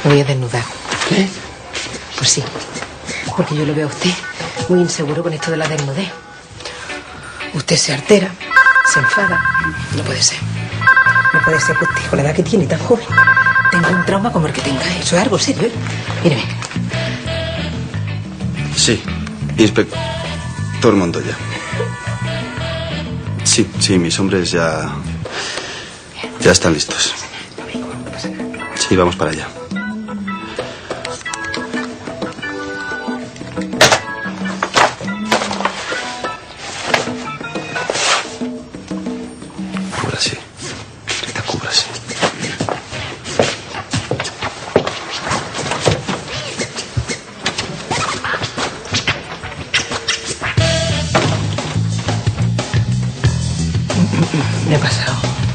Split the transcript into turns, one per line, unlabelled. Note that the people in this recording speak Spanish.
Me voy a desnudar.
¿Qué?
Pues sí, porque yo lo veo a usted muy inseguro con esto de la desnudez. Usted se altera, se enfada. No puede ser. No puede ser que usted, con la edad que tiene, tan joven, tenga un trauma como el que tenga. Eso es algo serio, ¿eh? Míreme.
Sí, inspector Montoya. Sí, mis hombres ya están listos. Sí, vamos para allá. Cúbrase. Rita, cúbrase.
Me he pasado.